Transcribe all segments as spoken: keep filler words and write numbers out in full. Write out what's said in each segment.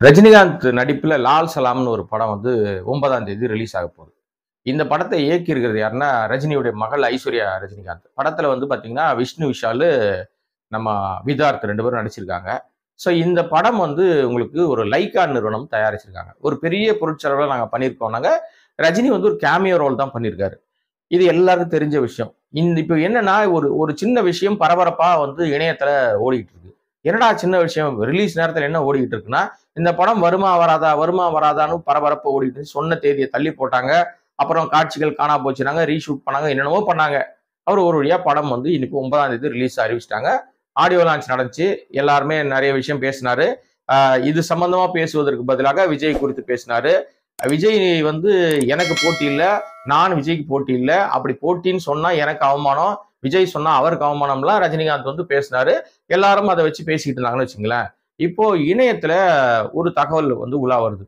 ரஜினிகாந்த் நடிப்புல லால் சலாம்னு ஒரு படம் வந்து ஒன்பதாம் தேதி ரிலீஸ் ஆக போகுது. இந்த படத்தை இயக்கி இருக்கிறது யாருன்னா, ரஜினியுடைய மகள் ஐஸ்வர்யா ரஜினிகாந்த். படத்துல வந்து பாத்தீங்கன்னா, விஷ்ணு விஷாலு, நம்ம விதார்த் ரெண்டு பேரும் நடிச்சிருக்காங்க. ஸோ இந்த படம் வந்து உங்களுக்கு ஒரு லைக்கா நிறுவனம் தயாரிச்சிருக்காங்க. ஒரு பெரிய பொருட்செலவுல நாங்க பண்ணியிருக்கோம்னாங்க. ரஜினி வந்து ஒரு கேமியோ ரோல் தான் பண்ணியிருக்காரு. இது எல்லாருக்கும் தெரிஞ்ச விஷயம். இந்த இப்ப என்னன்னா, ஒரு ஒரு சின்ன விஷயம் பரபரப்பா வந்து இணையத்துல ஓடிட்டு இருக்கு. என்னடா சின்ன விஷயம் ரிலீஸ் நேரத்துல என்ன ஓடிட்டு இருக்குன்னா, இந்த படம் வருமா வராதா, வருமா வராதான்னு பரபரப்பா ஓடிட்டு இருந்துச்சு. சொன்ன தேதிய தள்ளி போட்டாங்க. அப்புறம் காட்சிகள் காணாம போச்சுனாங்க. ரீஷூட் பண்ணாங்க. என்னென்னவோ பண்ணாங்க. அப்புறம் ஒரு வழியா படம் வந்து இன்னைக்கு ஒன்பதாம் தேதி ரிலீஸ் அறிவிச்சுட்டாங்க. ஆடியோ லான்ச் நடந்துச்சு. எல்லாருமே நெறைய விஷயம் பேசினாரு. அ இது சம்பந்தமா பேசுவதற்கு பதிலாக விஜய் குறித்து பேசினாரு. விஜய் வந்து எனக்கு போட்டி இல்ல. நான் விஜய்க்கு போட்டி இல்ல. அப்படி போட்டின்னு சொன்னா எனக்கு அவமானம். விஜய் சொன்னா அவருக்கு அவமானம்லாம் ரஜினிகாந்த் வந்து பேசினாரு. எல்லாரும் அத வச்சு பேசிட்டு இருந்தாங்கன்னு வச்சுங்களேன். இப்போ இணையத்துல ஒரு தகவல் வந்து உலா வருது.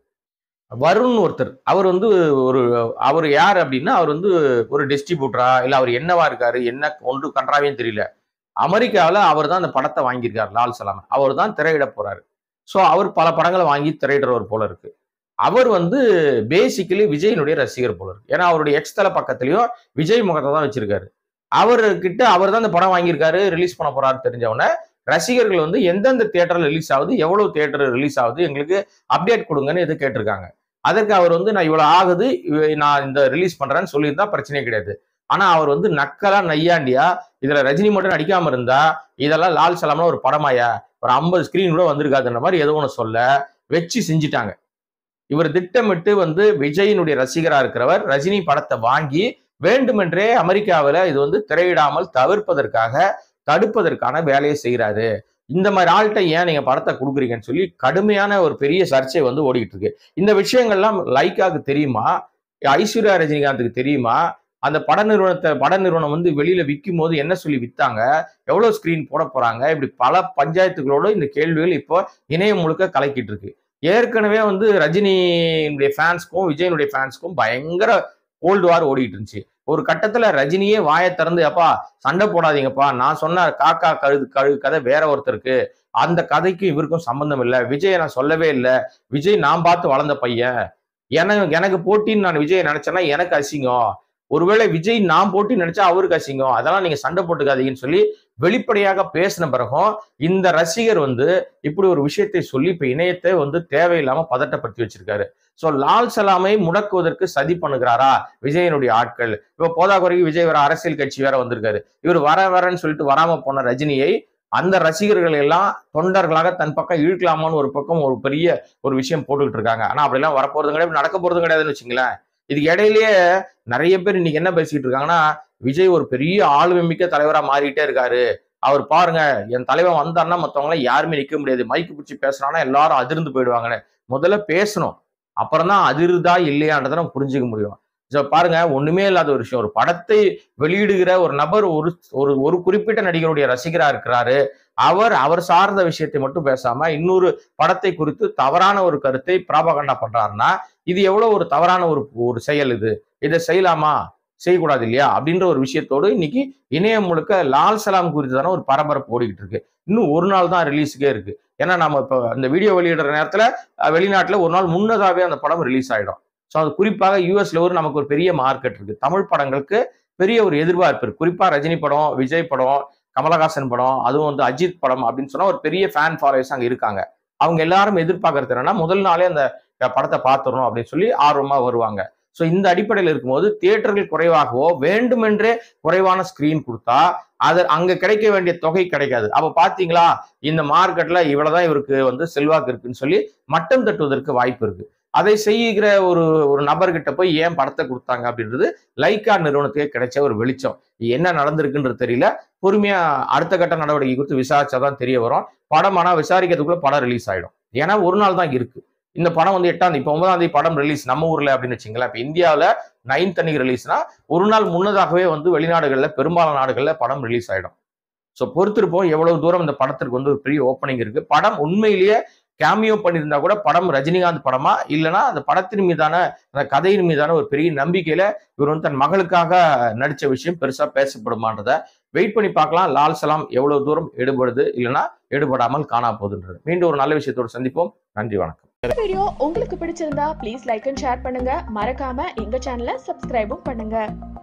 வருண் ஒருத்தர். அவர் வந்து ஒரு அவரு யார் அப்டின்னா, அவர் வந்து ஒரு டிஸ்ட்ரிபியூட்டரா? இல்ல அவர் என்னவா இருக்காரு? என்ன ஒன்றும் கண்றாவியும் தெரியல. அமெரிக்காவுல அவர் தான் அந்த படத்த வாங்கியிருக்காரு, லால் சலாம். அவர் தான் திரையிட போறாரு. ஸோ அவர் பல படங்கள வாங்கி திரையிடுறவர் போல இருக்கு. அவர் வந்து பேசிக்கலி விஜயினுடைய ரசிகர் போல இருக்கு. ஏன்னா, அவருடைய எக்ஸ் தல பக்கத்திலயும் விஜய் முகத்த தான் வச்சிருக்காரு. அவரு கிட்ட அவர் தான் இந்த படம் வாங்கியிருக்காரு, ரிலீஸ் பண்ண போறாருன்னு தெரிஞ்ச உடனே, ரசிகர்கள் வந்து எந்தெந்த தியேட்டர்ல ரிலீஸ் ஆகுது, எவ்வளவு தியேட்டர் ரிலீஸ் ஆகுது, எங்களுக்கு அப்டேட் குடுங்கன்னு எது கேட்டிருக்காங்க. அதற்கு அவர் வந்து நான் இவ்வளவு ஆகுது, இவ நான் இந்த ரிலீஸ் பண்றேன்னு சொல்லியிருந்தா பிரச்சனையே கிடையாது. ஆனா அவர் வந்து நக்கலா, நையாண்டியா, இதுல ரஜினி மட்டும் நடிக்காம இருந்தா, இதெல்லாம் லால் சலாம்லாம் ஒரு படமாய்யா? ஒரு ஐம்பது ஸ்கிரீன் கூட வந்திருக்காதுன்ற மாரி ஏதோ ஒண்ணு சொல்ல, வச்சு செஞ்சுட்டாங்க. இவர் திட்டமிட்டு வந்து விஜயினுடைய ரசிகரா இருக்கிறவர், ரஜினி படத்த வாங்கி வேண்டுமென்றே அமெரிக்காவுல இது வந்து திரையிடாமல் தவிர்ப்பதற்காக, தடுப்பதற்கான வேலைய செய்றாரு. இந்த மாரி ஆள்ட்ட ஏன் நீங்க படத்த குடுக்குறீங்கன்னு சொல்லி கடுமையான ஒரு பெரிய சர்ச்சை வந்து ஓடிட்டு இருக்கு. இந்த விஷயங்கள்லாம் லைக்காக்கு தெரியுமா? ஐஸ்வர்யா ரஜினிகாந்துக்கு தெரியுமா? அந்த பட நிறுவனத்த பட நிறுவனம் வந்து வெளியில விக்கும்போது என்ன சொல்லி வித்தாங்க? எவ்வளவு ஸ்கிரீன் போடப் போறாங்க? இப்படி பல பஞ்சாயத்துகளோட இந்த கேள்விகள் இப்போ இணையம் முழுக்க கலக்கிட்டு இருக்கு. ஏற்கனவே வந்து ரஜினியினுடைய ஃபேன்ஸ்க்கும், விஜயினுடைய ஃபேன்ஸ்க்கும் பயங்கர கோல்டு வார் ஓடிட்டு இருந்துச்சு. ஒரு கட்டத்துல ரஜினியே வாய திறந்து, "அப்பா சண்டை போடாதீங்கப்பா. நான் சொன்ன காக்கா கழுகு கழுகு கதை வேற ஒருத்தருக்கு. அந்த கதைக்கும் இவருக்கும் சம்பந்தம் இல்ல. விஜய நான் சொல்லவே இல்ல. விஜய் நான் பார்த்து வளர்ந்த பையன். என எனக்கு போட்டின்னு நான் விஜய நெனச்சேன்னா எனக்கு அசிங்கம். ஒருவேளை விஜய் நான் போட்டின்னு நெனச்சா அவருக்கு அசிங்கம். அதெல்லாம் நீங்க சண்டை போட்டுக்காதீங்கன்னு" சொல்லி வெளிப்படையாக பேசின பிறகும், இந்த ரசிகர் வந்து இப்படி ஒரு விஷயத்தை சொல்லி இப்ப இணையத்தை வந்து தேவையில்லாம பதட்டப்படுத்தி வச்சிருக்காரு. சோ லால் சலாமை முடக்குவதற்கு சதி பண்ணுகிறாரா விஜயினுடைய ஆட்கள்? இப்ப போதாக்குறைக்கு விஜய் வேற அரசியல் கட்சி வேற வந்திருக்காரு. இவர் வர வரன்னு சொல்லிட்டு வராம போன ரஜினியை, அந்த ரசிகர்கள் எல்லாம் தொண்டர்களாக தன் பக்கம் இழுக்கலாமான்னு ஒரு பக்கம் ஒரு பெரிய ஒரு விஷயம் போட்டுக்கிட்டு இருக்காங்க. ஆனா அப்படிலாம் வரப்போறதும் கிடையாது, நடக்க போறதும் கிடையாதுன்னு வச்சுங்களேன். இதுக்கு இடையிலேயே நெறைய பேர் இன்னைக்கு என்ன பேசிட்டு இருக்காங்கன்னா, விஜய் ஒரு பெரிய ஆளுமை மிக்க தலைவரா மாறிட்டே இருக்காரு. அவர் பாருங்க, என் தலைவன் வந்தாருன்னா மத்தவங்கலாம் யாருமே நிக்க முடியாது. மைக் புடிச்சு பேசுனான்னா எல்லாரும் அதிர்ந்து போயிடுவாங்கன்னு. முதல்ல பேசணும். அப்புறம் தான் அதிருதா இல்லையான்றத நம்ம புரிஞ்சுக்க முடியும். சோ பாருங்க, ஒண்ணுமே இல்லாத ஒரு விஷயம். ஒரு படத்தை வெளியிடுகிற ஒரு நபர் ஒரு ஒரு ஒரு குறிப்பிட்ட நடிகருடைய ரசிகரா இருக்கிறாரு. அவர் அவர் சார்ந்த விஷயத்தை மட்டும் பேசாம, இன்னொரு படத்தை குறித்து தவறான ஒரு கருத்தை ப்ராபகண்டா பண்றாருன்னா, இது எவ்வளவு ஒரு தவறான ஒரு ஒரு செயல் இது. இத செய்யலாமா? செய்யக்கூடாது இல்லையா? அப்படின்ற ஒரு விஷயத்தோடு இன்னைக்கு இணையம் முழுக்க லால் சலாம் குறித்தான ஒரு பரபரப்பு ஓடிக்கிட்டு இருக்கு. இன்னும் ஒரு நாள் தான் ரிலீஸுக்கே இருக்கு. ஏன்னா நம்ம இப்ப இந்த வீடியோ வெளியிடுற நேரத்துல அ வெளிநாட்டுல ஒரு நாள் முன்னதாவே அந்த படம் ரிலீஸ் ஆயிடும். ஸோ அது குறிப்பாக யுஎஸ்ல ஒரு நமக்கு ஒரு பெரிய மார்க்கெட் இருக்கு. தமிழ் படங்களுக்கு பெரிய ஒரு எதிர்பார்ப்பு இருக்கு. குறிப்பா ரஜினி படம், விஜய் படம், கமலஹாசன் படம், அதுவும் வந்து அஜித் படம் அப்படின்னு சொன்னா ஒரு பெரிய ஃபேன் ஃபாலோவர்ஸ் அங்க இருக்காங்க. அவங்க எல்லாரும் எதிர்பார்க்கிறது என்னன்னா, முதல் நாளே அந்த படத்த பார்த்துறணும் அப்படின்னு சொல்லி ஆர்வமா வருவாங்க. ஸோ இந்த அடிப்படையில இருக்கும்போது தியேட்டர்கள் குறைவாகவோ, வேண்டுமென்றே குறைவான ஸ்கிரீன் குடுத்தா, அது அங்க கிடைக்க வேண்டிய தொகை கிடைக்காது. அப்ப பார்த்தீங்களா, இந்த மார்க்கெட்ல இவ்வளவுதான் இவருக்கு வந்து செல்வாக்கு இருக்குன்னு சொல்லி மட்டம் தட்டுவதற்கு வாய்ப்பு இருக்கு. அதை செய்கிற ஒரு ஒரு நபர்கிட்ட போய் ஏன் படத்த குடுத்தாங்க அப்படின்றது லைக்கா நிறுவனத்துக்கே கிடைச்ச ஒரு வெளிச்சம். என்ன நடந்திருக்குன்றது தெரியல. பொறுமையா அடுத்த கட்ட நடவடிக்கை குறித்து விசாரிச்சா தான் தெரிய வரும். படம் ஆனா விசாரிக்கிறதுக்குள்ள படம் ரிலீஸ் ஆயிடும். ஏன்னா ஒரு நாள் தான் இருக்கு. இந்த படம் வந்து எட்டாம் தேதி இப்ப ஒன்பதாம் தேதி படம் ரிலீஸ் நம்ம ஊர்ல அப்படின்னு வச்சுங்களேன். இப்ப இந்தியாவுல ஒன்பதாம் அன்னைக்கு ரிலீஸ்னா, ஒரு நாள் முன்னதாகவே வந்து வெளிநாடுகள்ல பெரும்பாலான நாடுகள்ல படம் ரிலீஸ் ஆயிடும். சோ பொறுத்திருப்போம் எவ்வளவு தூரம் இந்த படத்திற்கு வந்து ஒரு பெரிய ஓப்பனிங் இருக்கு. படம் உண்மையிலேயே கேமியோ பண்ணியிருந்தா கூட படம் ரஜினிகாந்த் படமா? இல்லன்னா அந்த படத்தின் மீதான அந்த கதையின் மீதான ஒரு பெரிய நம்பிக்கையில இவர் வந்து தன் மகளுக்காக நடிச்ச விஷயம் பெருசா பேசப்படுமான்றத வெயிட் பண்ணி பார்க்கலாம். லால் சலாம் எவ்வளவு தூரம் எடுபடுது, இல்லன்னா எடுபடாமல் காணாம போகுதுன்றது. மீண்டும் ஒரு நல்ல விஷயத்தோடு சந்திப்போம். நன்றி, வணக்கம். வீடியோ உங்களுக்கு பிடிச்சிருந்தா ப்ளீஸ் லைக் அண்ட் ஷேர் பண்ணுங்க. மறக்காம எங்க சேனலை சப்ஸ்கிரைபும் பண்ணுங்க.